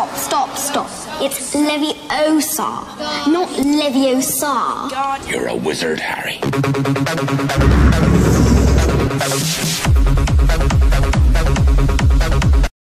Stop. It's Leviosa, not Leviosa. You're a wizard, Harry.